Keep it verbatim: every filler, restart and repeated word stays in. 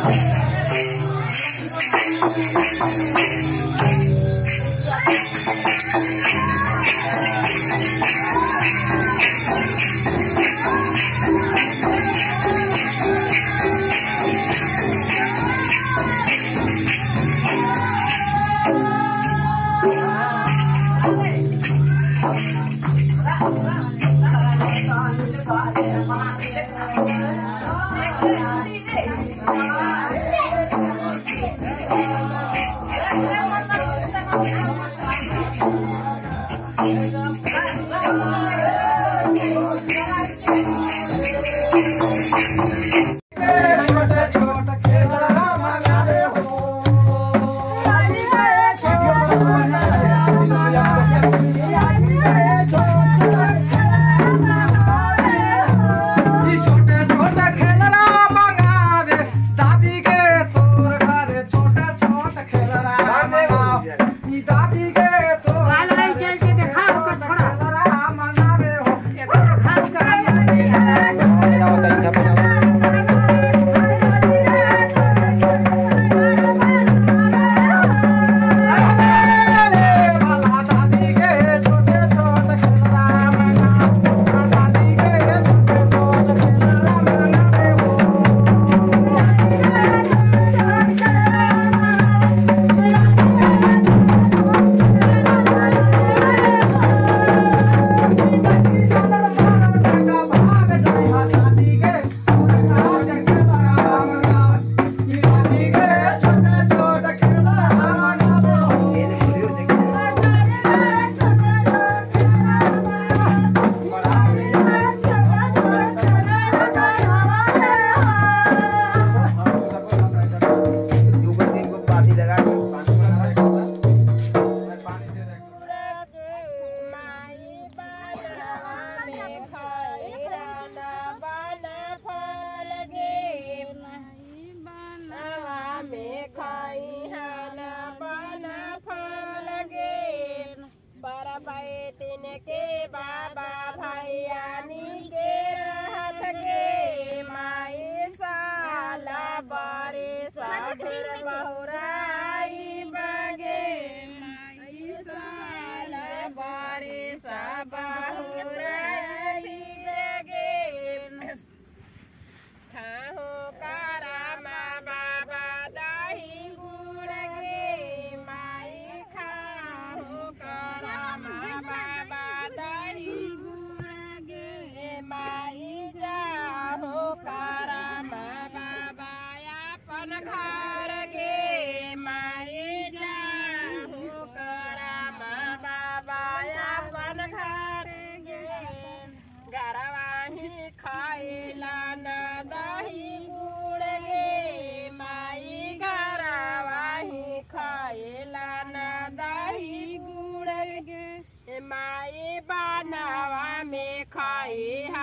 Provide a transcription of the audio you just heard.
के बाबा भैयानी के रहत के माई साला बारे साफिर बहुराई बगे माई साला बारे सा बहुराई बगे खाहो कारामा बाबा दाही गुड़ गे माई खाहो कारामा बाबा दाही गुड़ गे माई जाहो कारामा बाबा अपन घर गे माई जाहो कारामा बाबा अपन घर गे गरवाही खाइला न दही गुड़ गे माई गरवाही खाइला न दही गुड़ गे माई बनावा में खाई